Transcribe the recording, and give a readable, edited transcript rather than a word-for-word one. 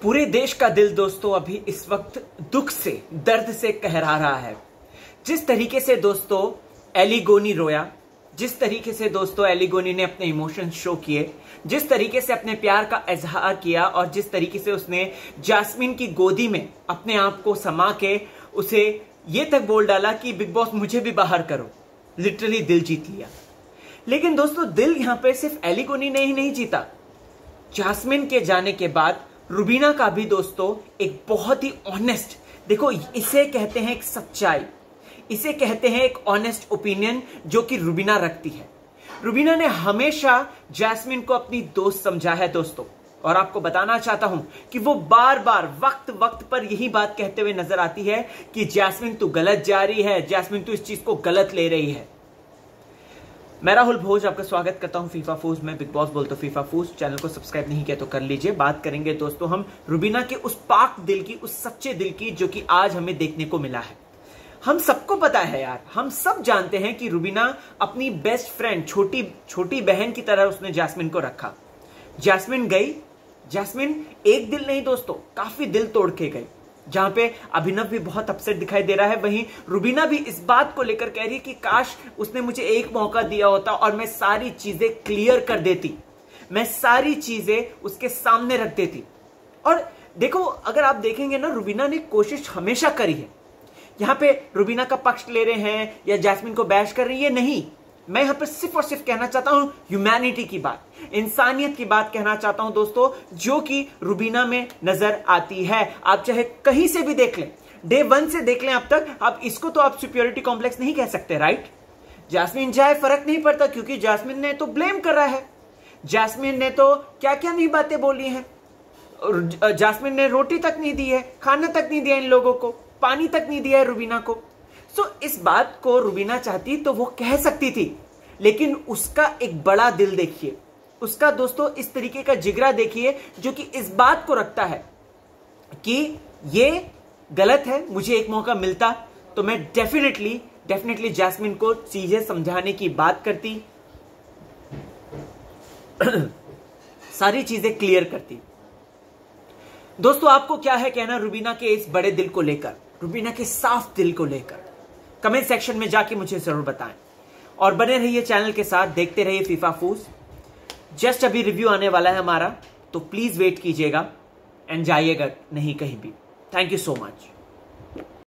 पूरे देश का दिल दोस्तों अभी इस वक्त दुख से, दर्द से कहरा रहा है। जिस तरीके से दोस्तों एली गोनी रोया, जिस तरीके से दोस्तों एली गोनी ने अपने इमोशंस शो किए, जिस तरीके से अपने प्यार का इजहार किया और जिस तरीके से उसने जैस्मिन की गोदी में अपने आप को समा के उसे ये तक बोल डाला कि बिग बॉस मुझे भी बाहर करो, लिटरली दिल जीत लिया। लेकिन दोस्तों दिल यहां पे सिर्फ एली गोनी ने ही नहीं जीता, जैस्मिन के जाने के बाद रुबीना का भी दोस्तों एक बहुत ही ऑनेस्ट, देखो इसे कहते हैं एक सच्चाई, इसे कहते हैं एक ऑनेस्ट ओपिनियन जो कि रुबीना रखती है। रुबीना ने हमेशा जैस्मिन को अपनी दोस्त समझा है दोस्तों, और आपको बताना चाहता हूं कि वो बार बार वक्त वक्त पर यही बात कहते हुए नजर आती है कि जैस्मिन तू गलत जा रही है, जैस्मिन तू इस चीज को गलत ले रही है। मैं राहुल भोज आपका स्वागत करता हूं फीफा फूज में। बिग बॉस बोलते फीफा फूज, चैनल को सब्सक्राइब नहीं किया तो कर लीजिए। बात करेंगे दोस्तों हम रुबीना के उस पाक दिल की, उस सच्चे दिल की जो कि आज हमें देखने को मिला है। हम सबको पता है यार, हम सब जानते हैं कि रुबीना अपनी बेस्ट फ्रेंड, छोटी बहन की तरह उसने जैस्मिन को रखा। जैस्मिन गई, जैस्मिन एक दिल नहीं दोस्तों, काफी दिल तोड़ के गई, जहां पे अभिनव भी बहुत अपसेट दिखाई दे रहा है। वहीं रुबीना भी इस बात को लेकर कह रही है कि काश उसने मुझे एक मौका दिया होता और मैं सारी चीजें क्लियर कर देती, मैं सारी चीजें उसके सामने रख देती। और देखो अगर आप देखेंगे ना, रुबीना ने कोशिश हमेशा करी है। यहां पे रुबीना का पक्ष ले रहे हैं या जैस्मिन को बैश कर रही है, नहीं। मैं यहां पर सिर्फ और सिर्फ कहना चाहता हूं ह्यूमैनिटी की बात, इंसानियत की बात कहना चाहता हूं दोस्तों, जो कि रुबीना में नजर आती है। आप चाहे कहीं से भी देख लें, डे 1 से देख लें अब तक, आप इसको तो आप सुपीरियरिटी कॉम्प्लेक्स नहीं कह सकते, राइट। जैस्मिन जाए फर्क नहीं पड़ता, क्योंकि जैस्मिन ने तो ब्लेम कर रहा है, जैस्मिन ने तो क्या क्या नहीं बातें बोली हैं। जैस्मिन ने रोटी तक नहीं दी है, खाना तक नहीं दिया इन लोगों को, पानी तक नहीं दिया है रुबीना को। सो इस बात को रुबीना चाहती तो वो कह सकती थी, लेकिन उसका एक बड़ा दिल देखिए, उसका दोस्तों इस तरीके का जिगरा देखिए जो कि इस बात को रखता है कि ये गलत है, मुझे एक मौका मिलता तो मैं डेफिनेटली जैस्मिन को चीजें समझाने की बात करती, सारी चीजें क्लियर करती। दोस्तों आपको क्या है कहना रुबीना के इस बड़े दिल को लेकर, रुबीना के साफ दिल को लेकर? कमेंट सेक्शन में जाके मुझे जरूर बताएं और बने रहिए चैनल के साथ, देखते रहिए फीफा फूज। जस्ट अभी रिव्यू आने वाला है हमारा, तो प्लीज वेट कीजिएगा एंड जाइएगा नहीं कहीं भी। Thank you so much.